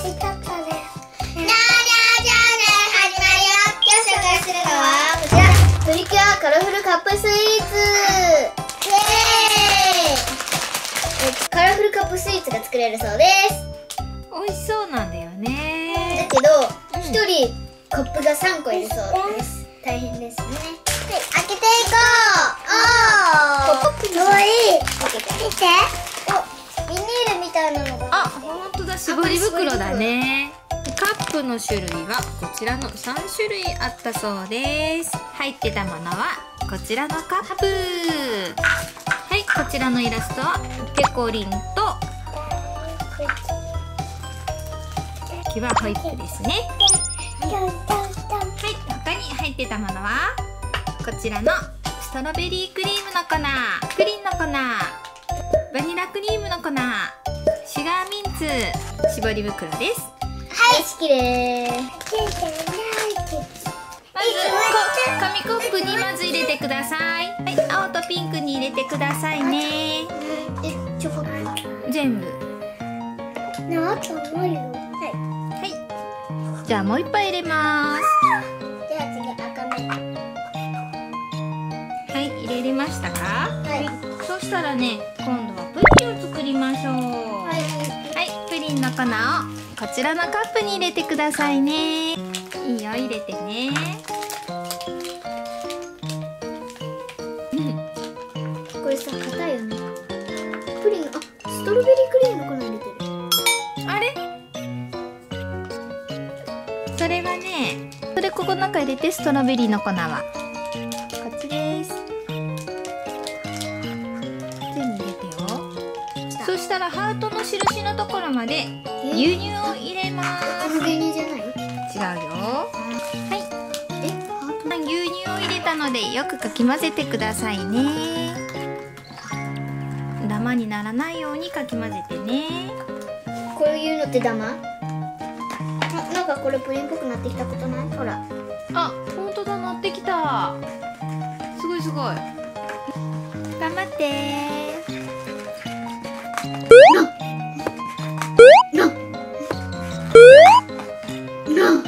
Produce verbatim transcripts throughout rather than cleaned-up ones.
しかったです。じゃあじゃあじゃあね、始まるよ。今日紹介するのはこちら、プリキュアカラフルカップスイーツ。イエーイ。カラフルカップスイーツが作れるそうです。 美味しそうなんだよね。 だけど一、うん、人コップがさんこいるそうです。大変ですね。はい、開けていこう。おー、かわいい。開けて見て。お、ビニールみたいなのが。 あ、本当だ、絞り袋だね。カップの種類はこちらのさん種類あったそうです。入ってたものはこちらのカップ。はい、こちらのイラストはペコリンとキュアホイップですね。はい、他に入ってたものはこちらのストロベリークリームの粉、プリンの粉、バニラクリームの粉、シュガーミンツ、絞り袋です。 はい、好きです。 まず紙コップにまず入れてください。はい、青とピンクに入れてくださいね。 え、チョコ全部。 ね、あとないよ。はい。 はい。じゃあもう一杯入れます。 じゃあ次赤目。 はい、入れれましたか？ はい。 そしたらね、今度はプリンを作りましょう。はい。はい、プリンの粉をこちらのカップに入れてくださいね。いいよ、入れてね。 これさ、硬いよね。プリン、あ、ストロベリークリームの粉入れてる。 あれ？それはね、それここの中入れて、ストロベリーの粉はこっちです。全部入れてよ。そしたらハートの印のところまで牛乳を入れます。 この牛乳じゃない？違うよ。はい。 え、ハート？ 牛乳を入れたのでよくかき混ぜてくださいね。ダマにならないようにかき混ぜてね。 こういうのってダマ？なんかこれプリンっぽくなってきたことない？ほら。 あ、本当だ、なってきた。すごいすごい。頑張ってー。 な。な。な。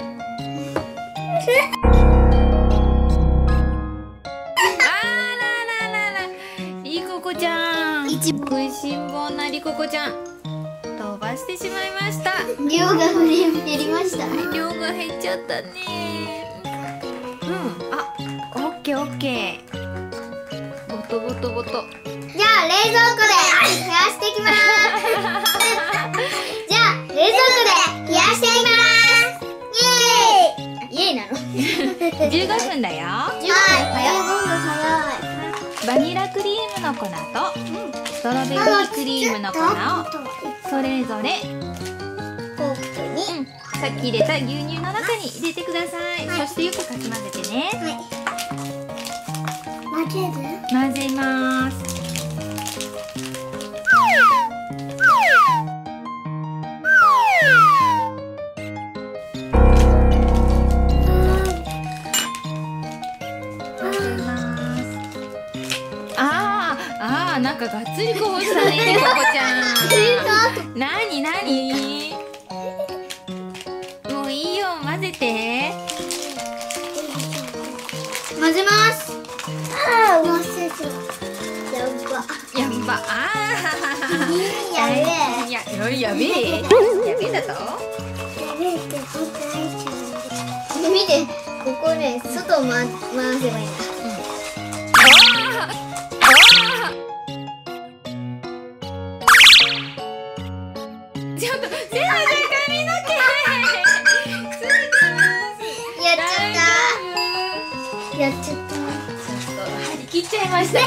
リココちゃん、食いしん坊なリココちゃん、飛ばしてしまいました。 量が減りました。 量が減っちゃったね。うん、あ、オッケーオッケー。ボトボトボト。 じゃあ冷蔵庫で冷やしていきます。じゃあ冷蔵庫で冷やしていきます。イエーイ。イエーイなの？ じゅうごふんだよ。 じゅうごふん早い。 バニラクリームの粉とストロベリークリームの粉をそれぞれコップに、 うん、さっき入れた牛乳の中に入れてください。はい、そしてよくかき混ぜてね。はい、 混ぜる？ 混ぜます。なんかがっつりこぼしたね、リココちゃん。なになに？もういいよ、混ぜて。 混ぜます。ああ、混ぜちゃう。やば。 やば。ああ。 やべえ。 や、やべえ。やべえだと？ やべえって本当に見て、ここね、外を回せばいいんだ。ちょっと、せなちゃん髪の毛ついてます。 やっちゃった。やっちゃった。ちょっと張り切っちゃいましたね。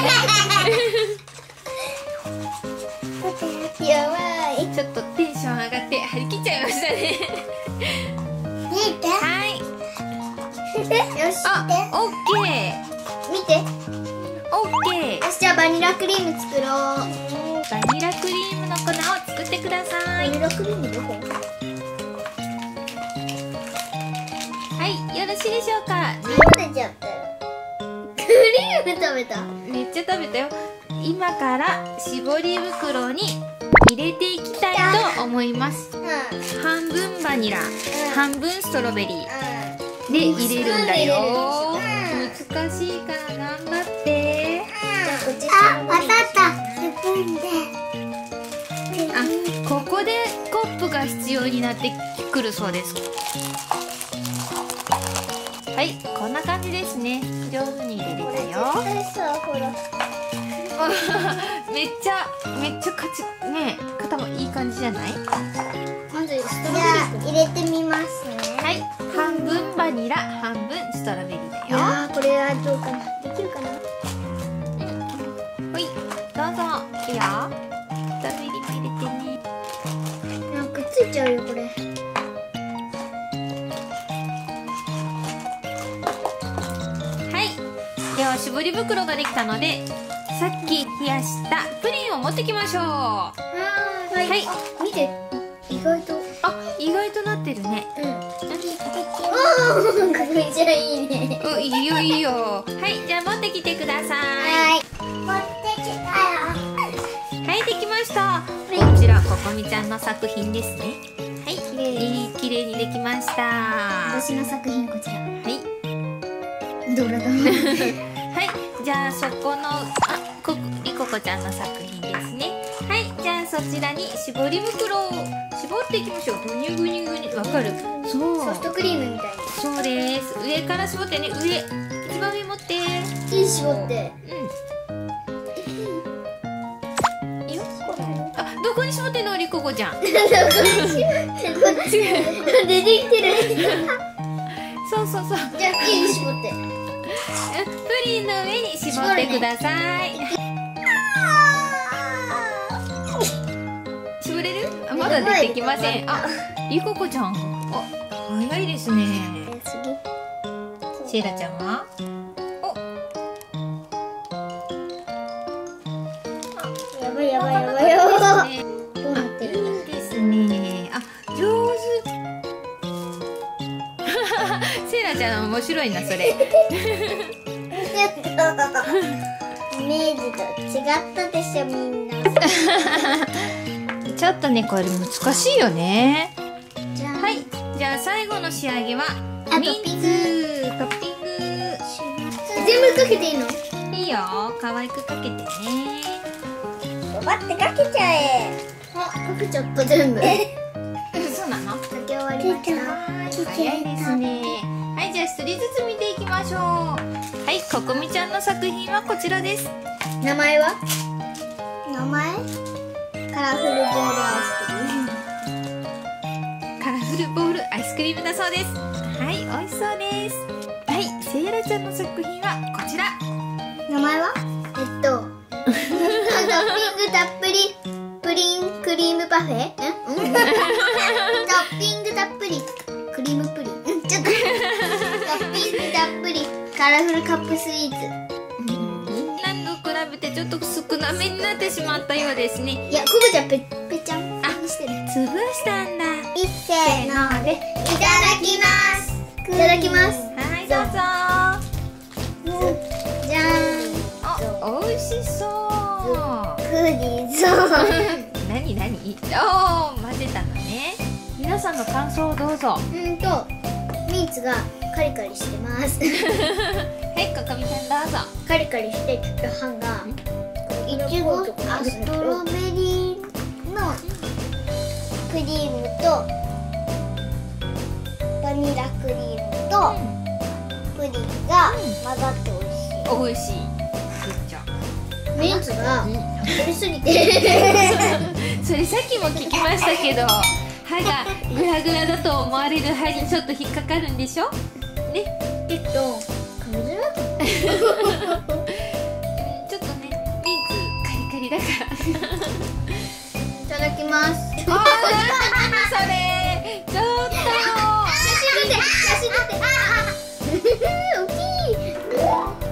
やばい。 ちょっとテンション上がって張り切っちゃいましたね。 見て。 はい。 よし。 あ、オッケー。 見て。 オッケー。 よし、じゃあバニラクリーム作ろう。 バニラクリームの粉を作ってください。 バニラクリームどこ？ はい、よろしいでしょうか。 食べちゃったよ。クリーム食べた。 めっちゃ食べたよ。今から絞り袋に入れていきたいと思います。 うん半分バニラ、半分ストロベリーうんで入れるんだよ。 うん難しいから頑張って。 あ、わかったスプーンであ、ここでコップが必要になってくるそうです。はい、こんな感じですね。上手に入れれたよ。めっちゃめっちゃかちね、型もいい感じじゃない？ まずストロベリー入れてみますね。 はい、半分バニラ、半分ストロベリーだよ。 いやー、これはどうかな、できるかな。 ほい、どうぞ。いいよ。ストロベリーも入れてね。 なんかくっついちゃうよこれ。 はい、では絞り袋ができたので、さっき冷やしたプリンを持ってきましょう。ははいはいあ、見て、意外と。 あ、意外となってるね。 うん。おお、これじゃいいね。 うん、いいよいいよ。はい、じゃあ持ってきてください。 はい。持ってきたよ。 はい、できました。こちらここみちゃんの作品ですね。はい、 綺麗いい綺麗にできました。は私の作品こちら。 い、 どれだ。 はい、じゃあそこのあこりここちゃんの作品ですね。はい、じゃあそちらに絞り袋を絞っていきましょう。ぐにゅぐにゅぐにゅ、わかる？そう。 ソフトクリームみたいそうです。上から絞ってね。上、一番上持って。 に。いい絞って。 うん。いいよ。あ、どこに絞ってんの、りここちゃん。 こっち。こっち。出てきてる。 そうそうそう。 じゃあ、いい絞って。 プリンの上に絞ってください。絞れる？あ、まだ出てきません。あ、りここちゃん。あ、早いですね。 次。 シエラちゃんは？お、 やばいやばいやばいやばい。 ね、 どうなってる？ いいですね。あ、上手。セイラちゃん面白いなそれ。 イメージと違ったでしょみんな。 ちょっとねこれ難しいよね。 じゃあ、 はい、じゃあ最後の仕上げはあミントッピングツトッピング。 全部かけていいの？ いいよ、可愛くかけてね。 待ってかけちゃえ。あ、かけちゃった全部。 そうなの？ かけ終わりました。 早いですね。はい、じゃあ一人ずつ見ていきましょう。はい、ここみちゃんの作品はこちらです。 名前は？名前？カラフルボールアイスクリーム。 カラフルボールアイスクリームだそうです。はい、美味しそうです。はい、セイラちゃんの作品はこちら。 名前は？えっとトッピングたっぷりプリンクリームパフェ？ん？トッピングたっぷりクリームプリン。ちょっとトッピングたっぷりカラフルカップスイーツ。 何度比べてちょっと少なめになってしまったようですね。 いや、コブちゃんぺぺちゃんあしてる。 潰したんだ。 いっせーのでいただきます。いただきます。 はい、どうぞ。 じゃーん。 あ、美味しそう。 クリーそう。 なになに？おー、混ぜたのね。皆さんの感想をどうぞ。 うんとミーツがカリカリしてます。 はい、ここみちゃんどうぞ。 カリカリしてちょっと歯がいちごとかストロベリーのクリームとバニラクリームとプリンが混ざって美味しい。 美味しい。グッジョブ。 ミーツが食べすぎて。 それさっきも聞きましたけど、歯がグラグラだと思われる歯にちょっと引っかかるんでしょね。 えっと噛みづらくない？ ちょっとね、ミンツカリカリだからいただきます。 あー、なんだそれ。ちょっと写真撮って写真撮って。ああ大きい。